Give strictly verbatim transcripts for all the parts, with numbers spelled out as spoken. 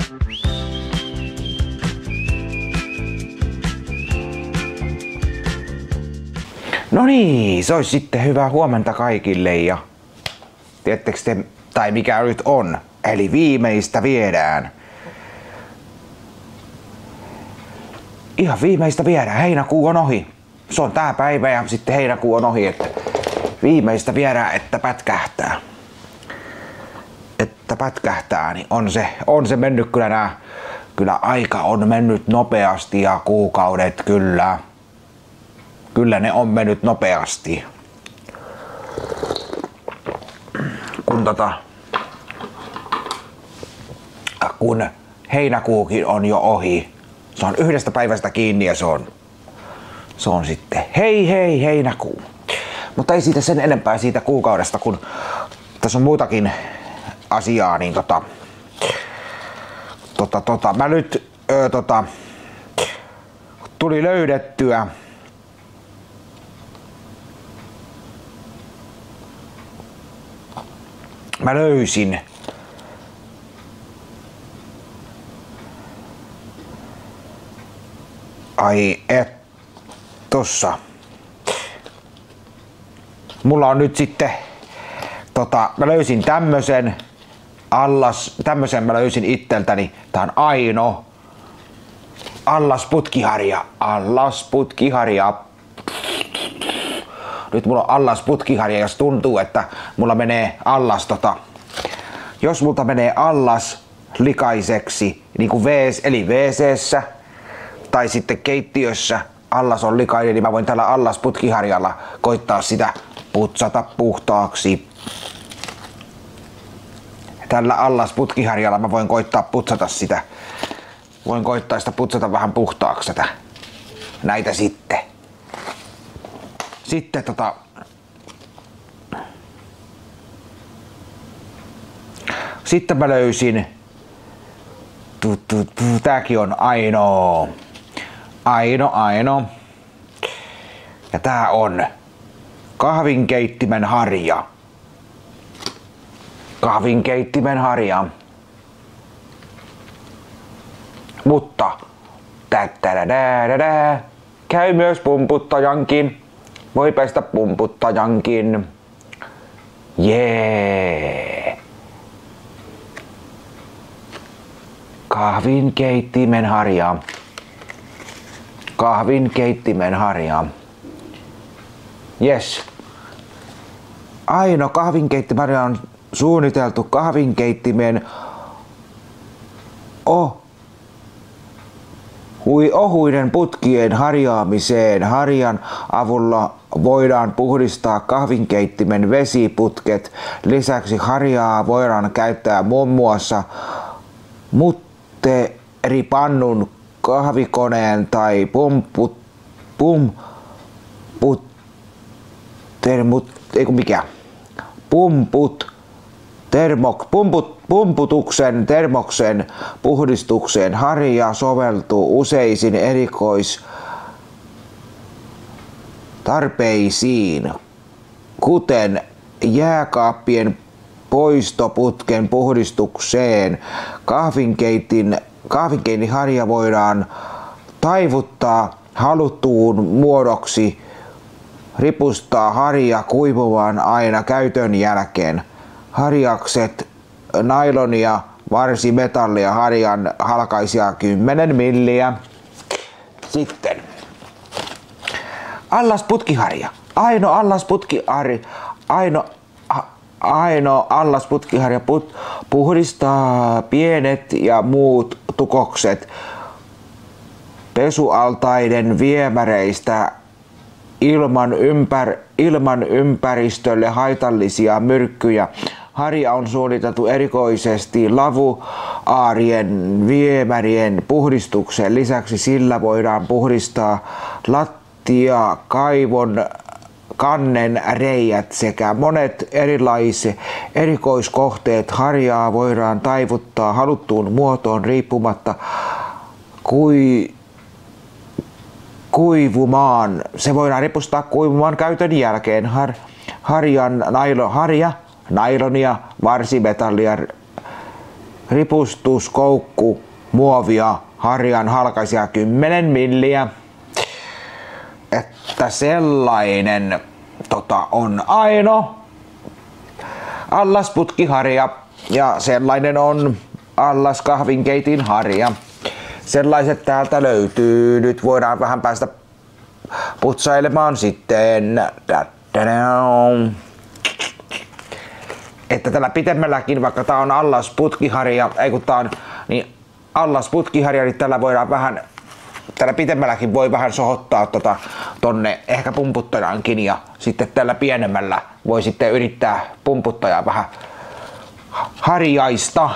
No niin, se olisi sitten hyvää huomenta kaikille ja tiedättekö te, tai mikä nyt on, eli viimeistä viedään. Ihan viimeistä viedään, heinäkuu on ohi. Se on tää päivä ja sitten heinäkuu on ohi, että viimeistä viedään, että pätkähtää. Että pätkähtää, niin on se, on se mennyt kyllä nää, kyllä aika on mennyt nopeasti ja kuukaudet kyllä. Kyllä ne on mennyt nopeasti. Kun tota, kun heinäkuukin on jo ohi. Se on yhdestä päivästä kiinni ja se on, se on sitten hei hei heinäkuu. Mutta ei siitä sen enempää siitä kuukaudesta, kun tässä on muutakin asiaa, niin tota, tota, tota mä nyt ö, tota, tuli löydettyä mä löysin ai et tossa mulla on nyt sitten tota mä löysin tämmösen allas tämmösen mä löysin itseltäni. Tää on Aino allas putkiharja allas putkiharja. Nyt mulla on allas putkiharja, jos tuntuu, että mulla menee allas tota, jos multa menee allas likaiseksi, niin kuin WC, eli WC:ssä tai sitten keittiössä allas on likainen, niin mä voin tällä allas putkiharjalla koittaa sitä putsata puhtaaksi. Tällä allas putkiharjalla mä voin koittaa putsata sitä. Voin koittaa sitä putsata vähän puhtaaksi tätä. Näitä sitten. Sitten tota Sitten mä löysin tu, tu, tu, tääkin on Aino. Aino, Aino. Ja tää on kahvinkeittimen harja. Kahvinkeittimen harja. Mutta tättädädädädä, käy myös pumputtajankin. Voi pestä pumputtajankin. Jee! Kahvinkeittimen harja. Kahvinkeittimen harja. Yes. Aino kahvinkeittimen harja on suunniteltu kahvinkeittimen oh. Hui ohuiden putkien harjaamiseen. Harjan avulla voidaan puhdistaa kahvinkeittimen vesiputket. Lisäksi harjaa voidaan käyttää muun muassa mutteripannun, kahvikoneen tai pumput, pumput, termut, ei kun mikä, pumput, termok, pumput, pumputuksen, termoksen puhdistukseen. Harja soveltuu useisiin erikoistarpeisiin, kuten jääkaappien poistoputken puhdistukseen. Kahvinkeitin, kahvinkeitin harja voidaan taivuttaa haluttuun muodoksi, ripustaa harja kuivumaan aina käytön jälkeen. Harjakset, nailonia, varsimetallia, harjan halkaisia kymmenen milliä. Sitten allas putkiharja. Aino allas putkiharja. Aino Aino allas putkiharja put, puhdistaa pienet ja muut tukokset pesualtaiden viemäreistä ilman, ympär, ilman ympäristölle haitallisia myrkkyjä. Harja on suunniteltu erikoisesti lavuaarien viemärien puhdistukseen. Lisäksi sillä voidaan puhdistaa lattia, kaivon, kannen reijät sekä monet erilaiset erikoiskohteet. Harjaa voidaan taivuttaa haluttuun muotoon riippumatta kui, kuivumaan. Se voidaan ripustaa kuivumaan käytön jälkeen. Har, harjan nailo, harja, nailonia, varsimetallia, ripustuskoukku, muovia, harjan halkaisia kymmenen milliä. Että sellainen tota, on Aino allasputkiharja ja sellainen on allas kahvinkeitin harja. Sellaiset täältä löytyy. Nyt voidaan vähän päästä putsailemaan sitten. Että tällä pitemmälläkin, vaikka tää on allasputkiharja, ei kun tää on niin allasputkiharja, niin tällä voidaan vähän, tällä pitemmälläkin voi vähän sohottaa tota, tonne ehkä pumputtajaankin ja sitten tällä pienemmällä voi sitten yrittää pumputtajaa vähän harjaista.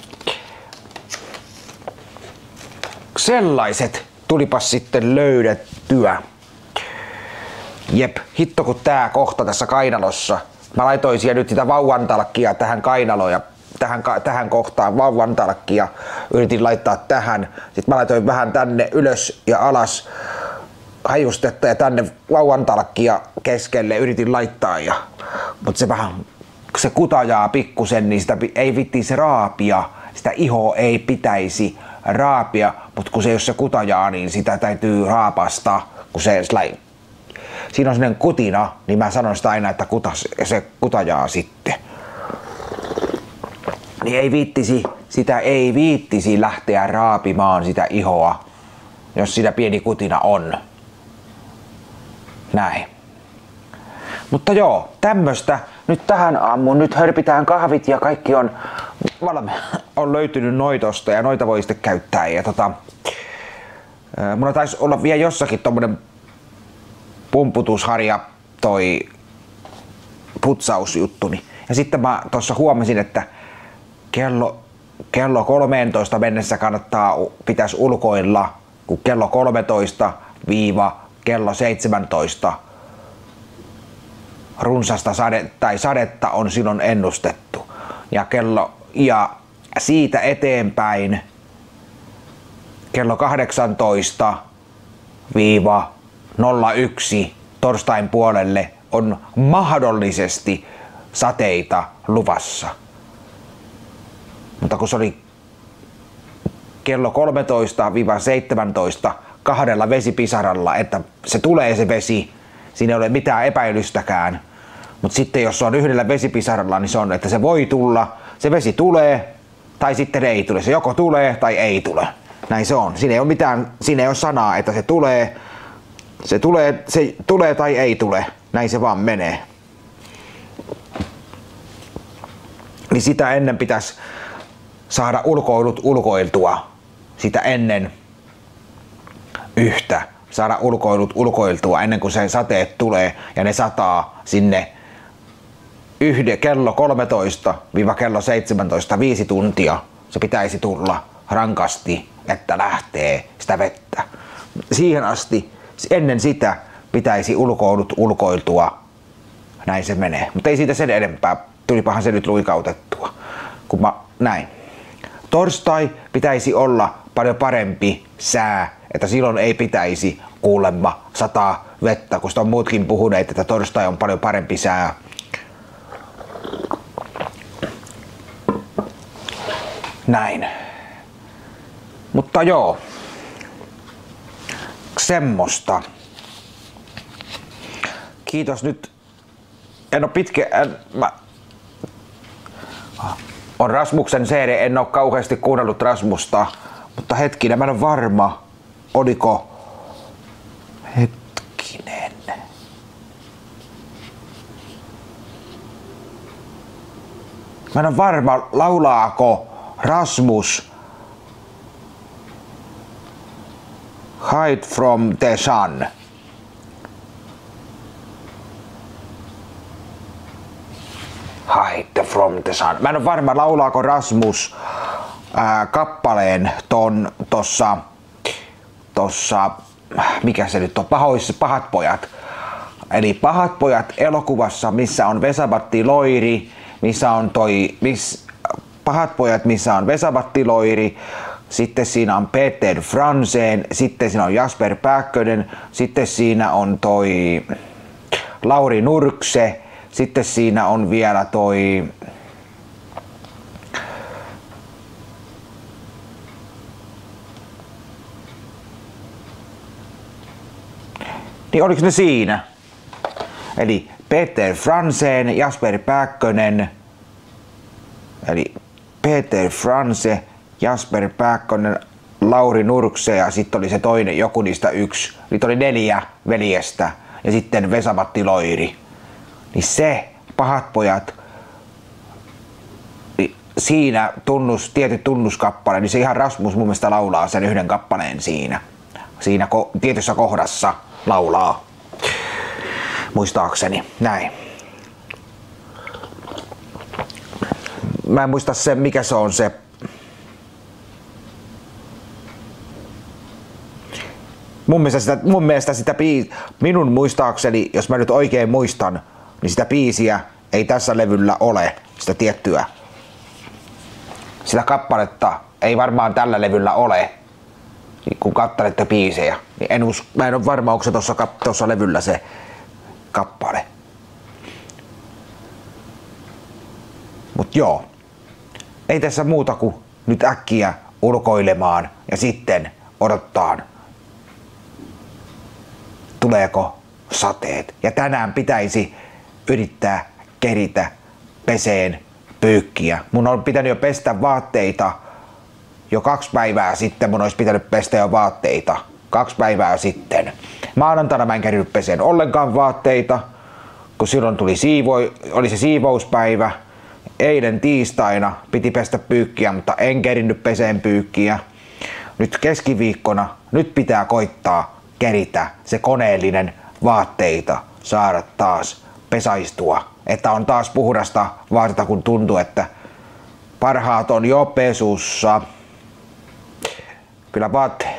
Sellaiset tulipas sitten löydettyä. Jep, hitto kun tää kohta tässä kainalossa. Mä laitoin siellä nyt sitä vauvantalkkia tähän kainaloon ja tähän, tähän kohtaan vauvantalkkia yritin laittaa tähän. Sitten mä laitoin vähän tänne ylös ja alas hajustetta ja tänne vauvantalkkia keskelle yritin laittaa. Ja, mutta se vähän, se kutajaa pikkusen, niin sitä ei vittisi raapia. Sitä ihoa ei pitäisi raapia, mutta kun se jos se kutajaa, niin sitä täytyy raapasta, kun se slai. Siinä on sellainen kutina, niin mä sanon sitä aina, että kutas, se kutajaa sitten. Niin ei viittisi, sitä ei viittisi lähteä raapimaan sitä ihoa, jos sitä pieni kutina on. Näin. Mutta joo, tämmöstä nyt tähän aamuun. Nyt hörpitään kahvit ja kaikki on valmi. On löytynyt noitosta ja noita voi sitten käyttää. Ja tota, mulla taisi olla vielä jossakin tommonen pumputusharja toi putsausjuttuni. Ja sitten mä tuossa huomasin, että kello, kello kolmeentoista mennessä kannattaa, pitäisi ulkoilla, kun kello kolmetoista viiva kello seitsemäntoista runsasta sade, tai sadetta on silloin ennustettu. Ja, kello, ja siitä eteenpäin kello kahdeksantoista viiva nolla yksi torstain puolelle on mahdollisesti sateita luvassa. Mutta kun se oli kello kolmetoista seitsemäntoista kahdella vesipisaralla, että se tulee se vesi, siinä ei ole mitään epäilystäkään. Mutta sitten jos se on yhdellä vesipisaralla, niin se on, että se voi tulla, se vesi tulee tai sitten ei tule. Se joko tulee tai ei tule. Näin se on. Siinä ei ole mitään, siinä ei ole sanaa, että se tulee, se tulee, se tulee tai ei tule. Näin se vaan menee. Niin sitä ennen pitäisi saada ulkoilut ulkoiltua. Sitä ennen yhtä. Saada ulkoilut ulkoiltua ennen kuin se sateet tulee ja ne sataa sinne yhde, kello kolmetoista kello seitsemäntoista, viisi tuntia. Se pitäisi tulla rankasti, että lähtee sitä vettä. Siihen asti, ennen sitä pitäisi ulkoilut ulkoiltua. Näin se menee. Mutta ei siitä sen enempää. Tulipahan se nyt luikautettua. Kun mä näin. Torstai pitäisi olla paljon parempi sää, että silloin ei pitäisi kuulemma sataa vettä, kun on muutkin puhuneet, että torstai on paljon parempi sää. Näin. Mutta joo. Semmosta. Kiitos nyt. En oo pitkä... En, mä... On Rasmuksen C D, en oo kauheasti kuunnellut Rasmusta, mutta hetkinen, mä en oo varma, oliko... Hetkinen... Mä en oo varma, laulaako Rasmus Hide from the Sun. Hide from the Sun. Mä en oo varma, laulaako Rasmus ää, kappaleen ton tossa, tossa, mikä se nyt on, pahoissa, pahat pojat. Eli Pahat pojat elokuvassa, missä on Vesa-Matti Loiri, missä on toi, miss, Pahat pojat, missä on Vesa-Matti Loiri, sitten siinä on Peter Franzen, sitten siinä on Jasper Pääkkönen, sitten siinä on toi Lauri Nurkse, sitten siinä on vielä toi Niin oliks ne siinä? Eli Peter Franzén, Jasper Pääkkönen, eli Peter Franze, Jasper Pääkkönen, Lauri Nurkse ja sitten oli se toinen, joku niistä yksi. Niitä oli neljä veljestä ja sitten Vesa-Matti Loiri. Niin se, Pahat pojat, niin siinä tunnus, tietty tunnuskappale, niin se ihan Rasmus mun mielestä laulaa sen yhden kappaleen siinä. Siinä ko- tietyssä kohdassa laulaa. Muistaakseni, näin. Mä en muista se, mikä se on se. Mun mielestä sitä, mun mielestä sitä biis, minun muistaakseni, jos mä nyt oikein muistan, niin sitä biisiä ei tässä levyllä ole, sitä tiettyä. Sitä kappaletta ei varmaan tällä levyllä ole, kun kattelette biisejä. Niin en us, mä en ole varma, onko se tossa, tossa levyllä se kappale. Mut joo, ei tässä muuta kuin nyt äkkiä ulkoilemaan ja sitten odottaa, tuleeko sateet. Ja tänään pitäisi yrittää keritä peseen pyykkiä. Mun on pitänyt jo pestä vaatteita jo kaksi päivää sitten. Mun olisi pitänyt pestä jo vaatteita kaksi päivää sitten. Maanantaina mä en kerinyt peseen ollenkaan vaatteita, kun silloin tuli siivo, oli se siivouspäivä. Eilen tiistaina piti pestä pyykkiä, mutta en kerinnyt peseen pyykkiä. Nyt keskiviikkona, nyt pitää koittaa keritä se koneellinen vaatteita, saada taas pesaistua. Että on taas puhdasta vaatetta, kun tuntuu, että parhaat on jo pesussa. Kyllä vaatteet.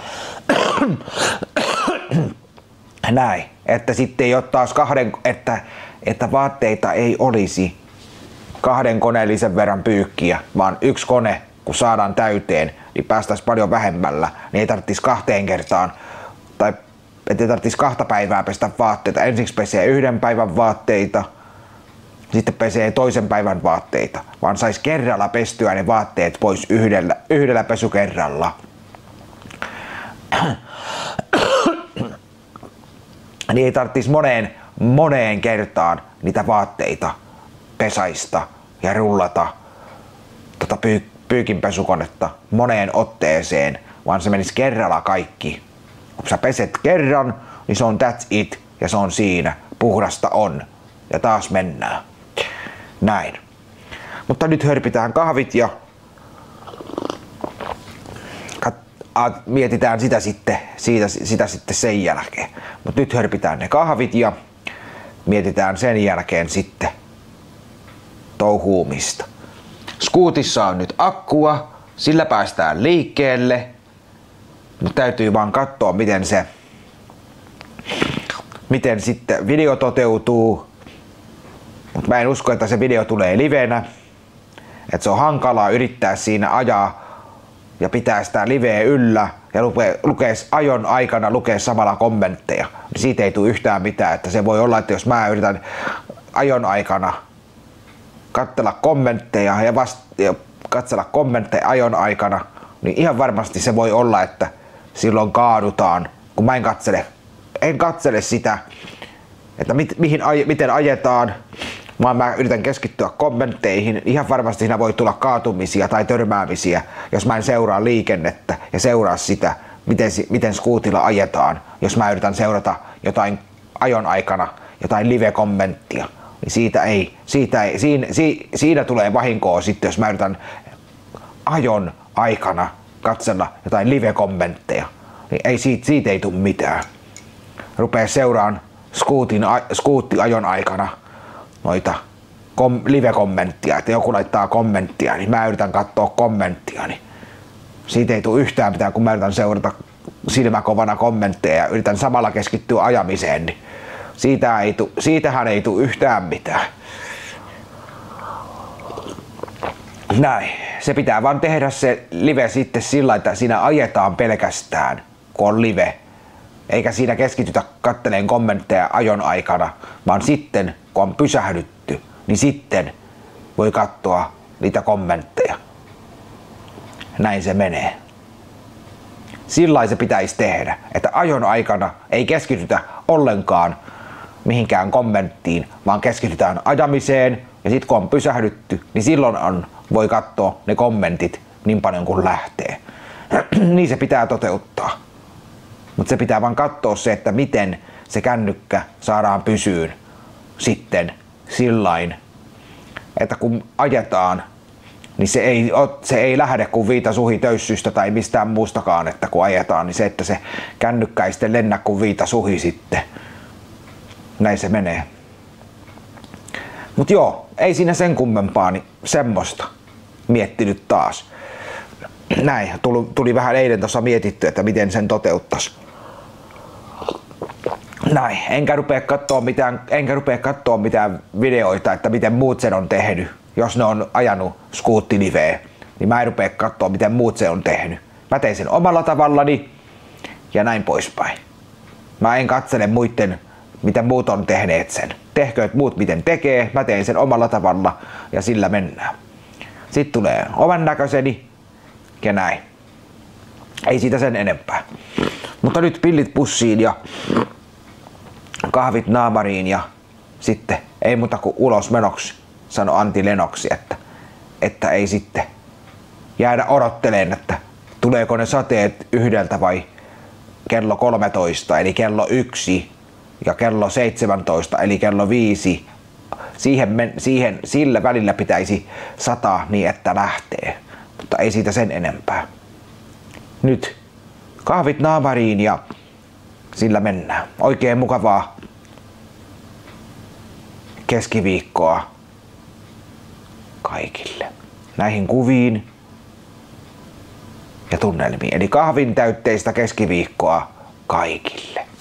Näin, että sitten ei ole taas kahden, että, että vaatteita ei olisi kahden koneellisen verran pyykkiä, vaan yksi kone, kun saadaan täyteen, niin päästäisiin paljon vähemmällä, niin ei tarvitsisi kahteen kertaan, tai ettei tarvitsisi kahta päivää pestä vaatteita. Ensiksi pesee yhden päivän vaatteita, sitten pesee toisen päivän vaatteita, vaan saisi kerralla pestyä ne vaatteet pois yhdellä, yhdellä pesukerralla. Niin ei tarvitsisi moneen, moneen kertaan niitä vaatteita pesaista ja rullata tota pyy- pyykinpesukonetta moneen otteeseen, vaan se menisi kerralla kaikki. Kun sä peset kerran, niin se on that's it ja se on siinä. Puhdasta on. Ja taas mennään. Näin. Mutta nyt hörpitään kahvit ja mietitään sitä sitten, siitä, sitä sitten sen jälkeen. Mutta nyt hörpitään ne kahvit ja mietitään sen jälkeen sitten touhuumista. Scootissa on nyt akkua, sillä päästään liikkeelle. Mutta täytyy vaan katsoa, miten se, miten sitten video toteutuu. Mutta mä en usko, että se video tulee livenä. Että se on hankalaa yrittää siinä ajaa ja pitää sitä liveä yllä ja lukee, lukee ajon aikana lukee samalla kommentteja. Niin siitä ei tule yhtään mitään. Että se voi olla, että jos mä yritän ajon aikana katsella kommentteja ja, vast, ja katsella kommentteja ajon aikana, niin ihan varmasti se voi olla, että silloin kaadutaan, kun mä en katsele, en katsele sitä, että mit, mihin, miten ajetaan, vaan mä yritän keskittyä kommentteihin. Ihan varmasti siinä voi tulla kaatumisia tai törmäämisiä, jos mä en seuraa liikennettä ja seuraa sitä, miten, miten skuutilla ajetaan. Jos mä yritän seurata jotain ajon aikana, jotain live-kommenttia, niin siitä ei, siitä ei, siinä, si, siinä tulee vahinkoa sitten, jos mä yritän ajon aikana katsella jotain live-kommentteja, niin ei, siitä, siitä ei tule mitään. Rupee seuraan skuutin, skuuttiajon aikana noita kom, live-kommenttia, että joku laittaa kommenttia, niin mä yritän katsoa kommenttia, niin siitä ei tule yhtään mitään, kun mä yritän seurata silmäkovana kommentteja ja yritän samalla keskittyä ajamiseen, niin siitä ei tule, siitähän ei tule yhtään mitään. Näin. Se pitää vaan tehdä se live sitten sillä, että siinä ajetaan pelkästään, kun on live. Eikä siinä keskitytä katteleen kommentteja ajon aikana, vaan sitten, kun on pysähdytty, niin sitten voi katsoa niitä kommentteja. Näin se menee. Sillä se pitäisi tehdä, että ajon aikana ei keskitytä ollenkaan mihinkään kommenttiin, vaan keskitytään ajamiseen ja sit kun on pysähdytty, niin silloin on, voi katsoa ne kommentit niin paljon kuin lähtee. Niin se pitää toteuttaa. Mutta se pitää vaan katsoa se, että miten se kännykkä saadaan pysyyn sitten sillain, että kun ajetaan, niin se ei, se ei lähde kuin viitasuhi töyssystä tai mistään muustakaan, että kun ajetaan, niin se, että se kännykkä ei sitten lennä kuin viitasuhi sitten. Näin se menee. Mut joo, ei siinä sen kummempaa, niin semmoista miettinyt taas. Näin, tuli, tuli vähän eilen tuossa mietitty, että miten sen toteuttais. Näin, enkä rupea kattoo mitään, enkä rupea kattoo mitään videoita, että miten muut sen on tehnyt. Jos ne on ajanut skuuttiliveä, niin mä en rupea kattoo miten muut sen on tehnyt. Mä tein sen omalla tavallani ja näin poispäin. Mä en katsele muiden, miten muut on tehneet sen. Tehkööt muut miten tekee, mä teen sen omalla tavalla ja sillä mennään. Sitten tulee oman näköiseni ja näin. Ei siitä sen enempää. Mutta nyt pillit pussiin ja kahvit naamariin ja sitten ei muuta kuin ulos menoksi, sanoi Antti Lenoksi, että, että ei sitten jäädä odotteleen, että tuleeko ne sateet yhdeltä vai kello kolmetoista eli kello yksi ja kello seitsemäntoista eli kello viisi. Siihen, siihen, sillä välillä pitäisi sataa niin, että lähtee, mutta ei siitä sen enempää. Nyt kahvit naamariin ja sillä mennään. Oikein mukavaa keskiviikkoa kaikille. Näihin kuviin ja tunnelmiin. Eli kahvin täytteistä keskiviikkoa kaikille.